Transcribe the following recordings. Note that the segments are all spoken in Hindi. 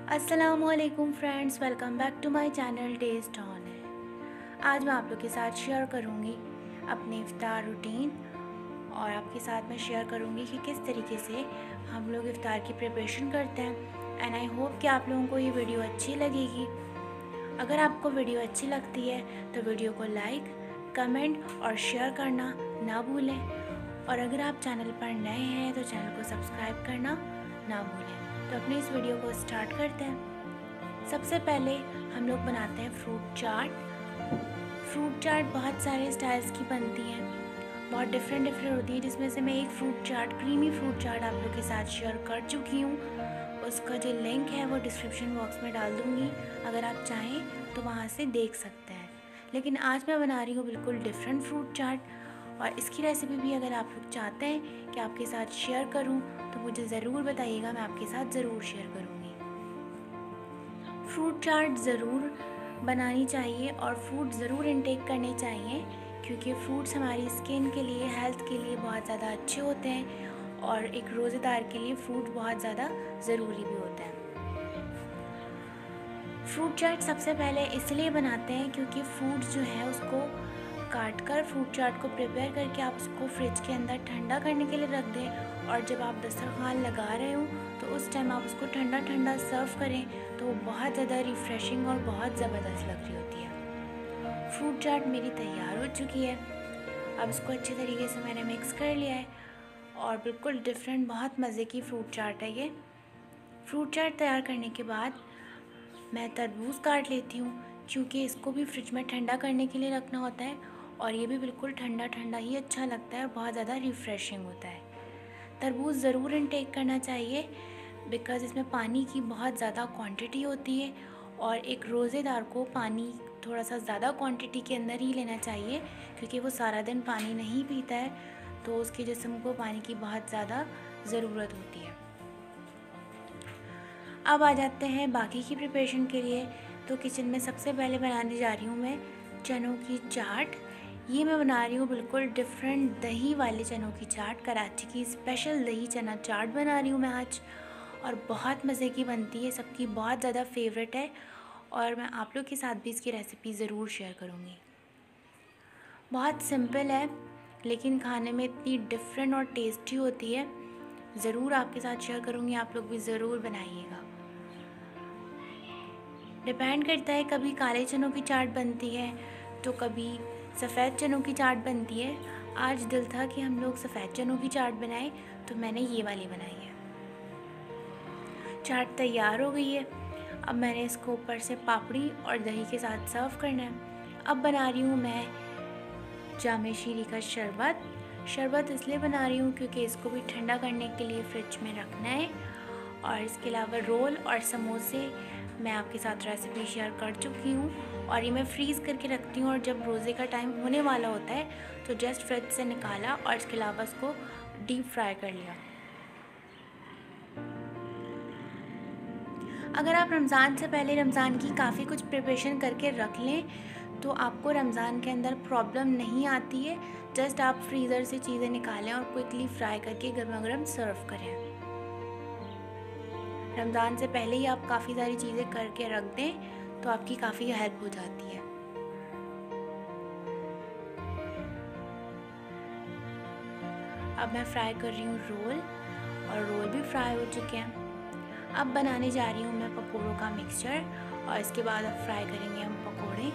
अस्सलामुअलैकुम friends, welcome back to my channel test on है। आज मैं आप लोग के साथ शेयर करूंगी अपने इफ्तार रूटीन और आपके साथ मैं शेयर करूंगी कि किस तरीके से हम लोग इफ्तार की प्रिपरेशन करते हैं। एंड आई होप कि आप लोगों को ये वीडियो अच्छी लगेगी। अगर आपको वीडियो अच्छी लगती है तो वीडियो को लाइक, कमेंट और शेयर करना ना भूलें। और अगर आप चैनल पर नए हैं तो चैनल को सब्सक्राइब करना ना भूलें। तो अपने इस वीडियो को स्टार्ट करते हैं। सबसे पहले हम लोग बनाते हैं फ्रूट चाट। फ्रूट चाट बहुत सारे स्टाइल्स की बनती हैं, बहुत डिफरेंट होती है, जिसमें से मैं एक fruit chaat, creamy fruit chaat आप लोग के साथ शेयर कर चुकी हूँ। उसका जो लिंक है वो डिस्क्रिप्शन बॉक्स में डाल दूँगी, अगर आप चाहें तो वहाँ से देख सकते हैं। लेकिन आज मैं बना रही हूँ बिल्कुल डिफरेंट फ्रूट चाट, और इसकी रेसिपी भी अगर आप लोग चाहते हैं कि आपके साथ शेयर करूं तो मुझे ज़रूर बताइएगा, मैं आपके साथ ज़रूर शेयर करूंगी। फ्रूट चाट ज़रूर बनानी चाहिए और फ्रूट ज़रूर इनटेक करने चाहिए, क्योंकि फ्रूट्स हमारी स्किन के लिए, हेल्थ के लिए बहुत ज़्यादा अच्छे होते हैं और एक रोज़ेदार के लिए फ्रूट बहुत ज़्यादा ज़रूरी भी होता है। फ्रूट चाट सबसे पहले इसलिए बनाते हैं क्योंकि फ्रूट जो है उसको काट कर फ्रूट चाट को प्रिपेयर करके आप उसको फ्रिज के अंदर ठंडा करने के लिए रख दें, और जब आप दस्तरखान लगा रहे हो तो उस टाइम आप उसको ठंडा ठंडा सर्व करें तो वो बहुत ज़्यादा रिफ़्रेशिंग और बहुत ज़बरदस्त लग रही होती है। फ्रूट चाट मेरी तैयार हो चुकी है। अब इसको अच्छे तरीके से मैंने मिक्स कर लिया है और बिल्कुल डिफरेंट, बहुत मज़े की फ्रूट चाट है ये। फ्रूट चाट तैयार करने के बाद मैं तरबूज काट लेती हूँ, क्योंकि इसको भी फ्रिज में ठंडा करने के लिए रखना होता है और ये भी बिल्कुल ठंडा ठंडा ही अच्छा लगता है और बहुत ज़्यादा रिफ़्रेशिंग होता है। तरबूज ज़रूर इनटेक करना चाहिए, बिकॉज़ इसमें पानी की बहुत ज़्यादा क्वांटिटी होती है और एक रोज़ेदार को पानी थोड़ा सा ज़्यादा क्वांटिटी के अंदर ही लेना चाहिए, क्योंकि वो सारा दिन पानी नहीं पीता है, तो उसके जिस्म को पानी की बहुत ज़्यादा ज़रूरत होती है। अब आ जाते हैं बाकी की प्रिपरेशन के लिए। तो किचन में सबसे पहले बनाने जा रही हूँ मैं चनों की चाट। ये मैं बना रही हूँ बिल्कुल डिफरेंट दही वाले चनों की चाट। कराची की स्पेशल दही चना चाट बना रही हूँ मैं आज, और बहुत मज़े की बनती है, सबकी बहुत ज़्यादा फेवरेट है, और मैं आप लोग के साथ भी इसकी रेसिपी ज़रूर शेयर करूँगी। बहुत सिंपल है लेकिन खाने में इतनी डिफरेंट और टेस्टी होती है। ज़रूर आपके साथ शेयर करूँगी, आप लोग भी ज़रूर बनाइएगा। डिपेंड करता है, कभी काले चनों की चाट बनती है तो कभी सफ़ेद चनों की चाट बनती है। आज दिल था कि हम लोग सफ़ेद चनों की चाट बनाएं, तो मैंने ये वाली बनाई है। चाट तैयार हो गई है। अब मैंने इसको ऊपर से पापड़ी और दही के साथ सर्व करना है। अब बना रही हूँ मैं जामे शीरी का शरबत इसलिए बना रही हूँ क्योंकि इसको भी ठंडा करने के लिए फ्रिज में रखना है। और इसके अलावा रोल और समोसे मैं आपके साथ रेसिपी शेयर कर चुकी हूँ, और ये मैं फ्रीज़ करके रखती हूँ, और जब रोज़े का टाइम होने वाला होता है तो जस्ट फ्रिज से निकाला और इसके अलावा इसको डीप फ्राई कर लिया। अगर आप रमज़ान से पहले रमज़ान की काफ़ी कुछ प्रिपरेशन करके रख लें तो आपको रमज़ान के अंदर प्रॉब्लम नहीं आती है। जस्ट आप फ्रीज़र से चीज़ें निकालें और क्विकली फ्राई करके गर्मा गर्म सर्व करें। रमज़ान से पहले ही आप काफ़ी सारी चीज़ें करके रख दें तो आपकी काफ़ी हेल्प हो जाती है। अब मैं फ्राई कर रही हूँ रोल, और रोल भी फ्राई हो चुके हैं। अब बनाने जा रही हूँ मैं पकौड़ों का मिक्सचर, और इसके बाद अब फ्राई करेंगे हम पकौड़े।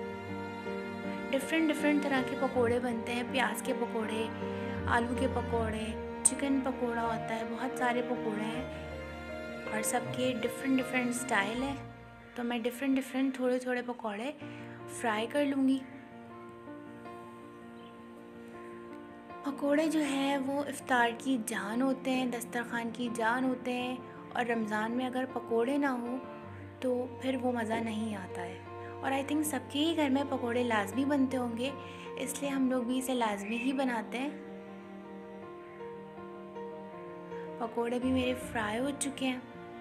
डिफरेंट तरह के पकौड़े बनते हैं, प्याज के पकौड़े, आलू के पकौड़े, चिकन पकौड़ा होता है, बहुत सारे पकौड़े हैं और सबके डिफरेंट स्टाइल है। तो मैं डिफरेंट थोड़े पकौड़े फ्राई कर लूँगी। पकोड़े जो है वो इफ़्तार की जान होते हैं, दस्तरखान की जान होते हैं, और रमज़ान में अगर पकोड़े ना हो तो फिर वो मज़ा नहीं आता है। और आई थिंक सबके ही घर में पकोड़े लाजमी बनते होंगे, इसलिए हम लोग भी इसे लाजमी ही बनाते हैं। पकोड़े भी मेरे फ्राई हो चुके हैं।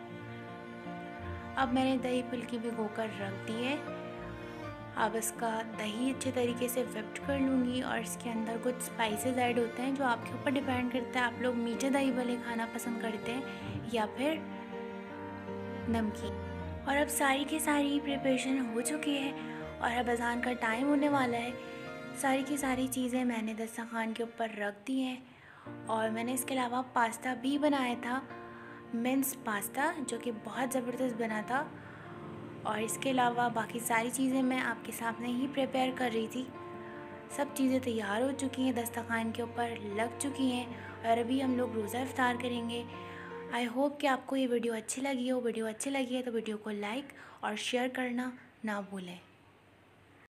अब मैंने दही फुल्की भिगोकर रख दी है। अब इसका दही अच्छे तरीके से व्हिप्ड कर लूँगी, और इसके अंदर कुछ स्पाइसेस ऐड होते हैं जो आपके ऊपर डिपेंड करता है। आप लोग मीठे दही भले खाना पसंद करते हैं या फिर नमकीन। और अब सारी की सारी प्रिपरेशन हो चुकी है और अब अज़ान का टाइम होने वाला है। सारी की सारी चीज़ें मैंने दस्तरखान के ऊपर रख दी हैं और मैंने इसके अलावा पास्ता भी बनाया था, मिन्स पास्ता, जो कि बहुत ज़बरदस्त बना था। और इसके अलावा बाकी सारी चीज़ें मैं आपके सामने ही प्रिपेयर कर रही थी। सब चीज़ें तैयार हो चुकी हैं, दस्तरखान के ऊपर लग चुकी हैं और अभी हम लोग रोज़ा इफ्तार करेंगे। आई होप कि आपको ये वीडियो अच्छी लगी हो। वीडियो अच्छी लगी है तो वीडियो को लाइक और शेयर करना ना भूलें।